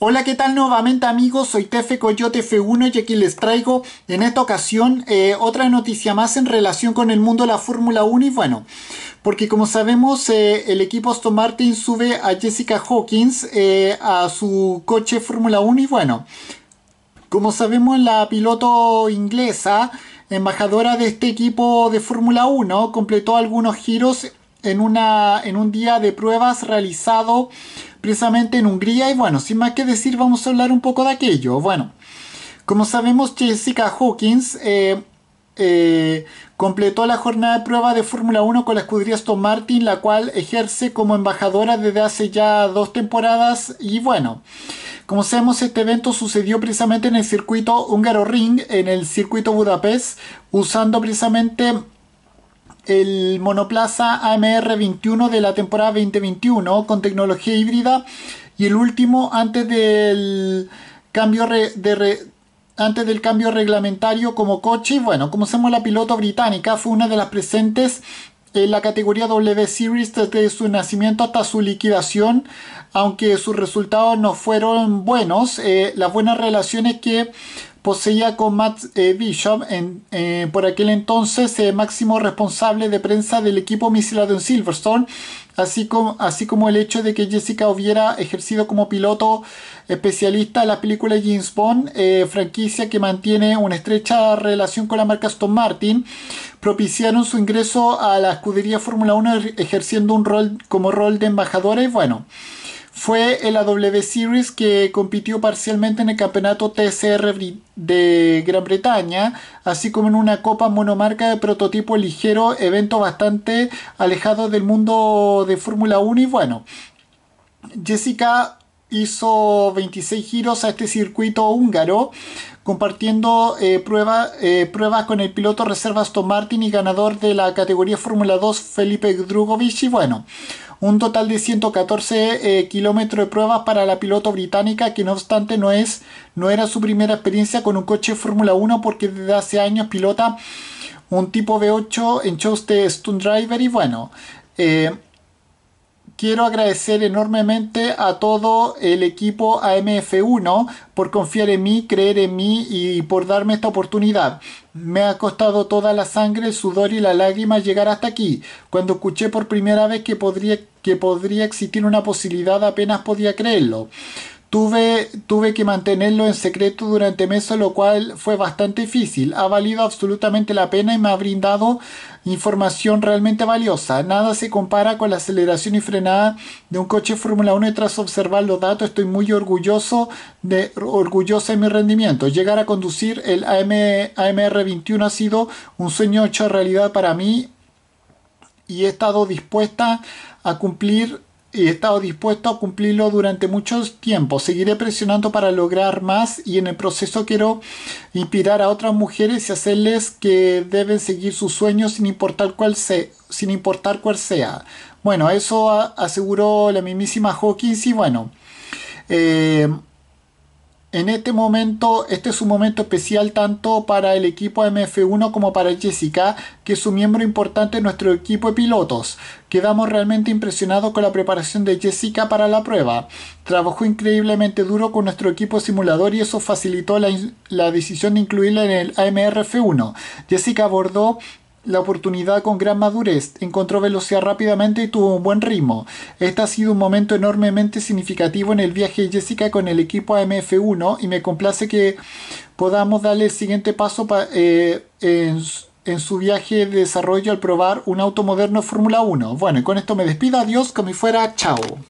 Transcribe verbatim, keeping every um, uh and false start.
Hola, ¿qué tal nuevamente amigos? Soy Tefe Coyote F uno y aquí les traigo en esta ocasión eh, otra noticia más en relación con el mundo de la Fórmula uno y bueno, porque como sabemos eh, el equipo Aston Martin sube a Jessica Hawkins eh, a su coche Fórmula uno y bueno, como sabemos la piloto inglesa, embajadora de este equipo de Fórmula uno, completó algunos giros en, una, en un día de pruebas realizado precisamente en Hungría y bueno, sin más que decir vamos a hablar un poco de aquello. Bueno, como sabemos Jessica Hawkins eh, eh, completó la jornada de prueba de Fórmula uno con la escudería Aston Martin, la cual ejerce como embajadora desde hace ya dos temporadas y bueno, como sabemos, este evento sucedió precisamente en el circuito Húngaro Ring, en el circuito Budapest, usando precisamente el monoplaza A M R veintiuno de la temporada veinte veintiuno con tecnología híbrida y el último antes del cambio re, de re, antes del cambio reglamentario como coche. Y bueno, como sabemos, la piloto británica fue una de las presentes en la categoría W Series desde su nacimiento hasta su liquidación, aunque sus resultados no fueron buenos. Eh, las buenas relaciones que poseía con Matt eh, Bishop, en, eh, por aquel entonces eh, máximo responsable de prensa del equipo misilado en Silverstone, así como, así como el hecho de que Jessica hubiera ejercido como piloto especialista en la película James Bond, eh, franquicia que mantiene una estrecha relación con la marca Aston Martin, propiciaron su ingreso a la escudería Fórmula uno ejerciendo un rol como rol de embajadora y bueno, fue en la W Series que compitió parcialmente en el campeonato T C R de Gran Bretaña, así como en una copa monomarca de prototipo ligero, evento bastante alejado del mundo de Fórmula uno y bueno, Jessica hizo veintiséis giros a este circuito húngaro, compartiendo eh, prueba, eh, pruebas con el piloto reserva Aston Martin y ganador de la categoría Fórmula dos Felipe Drugovich y bueno, un total de ciento catorce eh, kilómetros de pruebas para la piloto británica, que no obstante no, es, no era su primera experiencia con un coche Fórmula uno porque desde hace años pilota un tipo V ocho en shows de Stunt Driver y bueno, eh, quiero agradecer enormemente a todo el equipo A M F uno por confiar en mí, creer en mí y por darme esta oportunidad. Me ha costado toda la sangre, el sudor y la lágrima llegar hasta aquí. Cuando escuché por primera vez que podría, que podría existir una posibilidad, apenas podía creerlo. Tuve, tuve que mantenerlo en secreto durante meses, lo cual fue bastante difícil. Ha valido absolutamente la pena y me ha brindado información realmente valiosa. Nada se compara con la aceleración y frenada de un coche Fórmula uno y tras observar los datos estoy muy orgulloso de, orgulloso de mi rendimiento. Llegar a conducir el A M R veintiuno ha sido un sueño hecho realidad para mí y he estado dispuesta a cumplir y he estado dispuesto a cumplirlo durante mucho tiempo. Seguiré presionando para lograr más y en el proceso quiero inspirar a otras mujeres y hacerles que deben seguir sus sueños sin importar cuál sea, sin importar cuál sea. Bueno, eso aseguró la mismísima Hawkins y bueno, eh, en este momento, este es un momento especial tanto para el equipo M F uno como para Jessica, que es un miembro importante de nuestro equipo de pilotos. Quedamos realmente impresionados con la preparación de Jessica para la prueba. Trabajó increíblemente duro con nuestro equipo simulador y eso facilitó la, la decisión de incluirla en el A M R F uno. Jessica abordó la oportunidad con gran madurez, encontró velocidad rápidamente y tuvo un buen ritmo. Este ha sido un momento enormemente significativo en el viaje de Jessica con el equipo A M F uno y me complace que podamos darle el siguiente paso pa, eh, en, en su viaje de desarrollo al probar un auto moderno Fórmula uno. Bueno, y con esto me despido, adiós, como si fuera chao.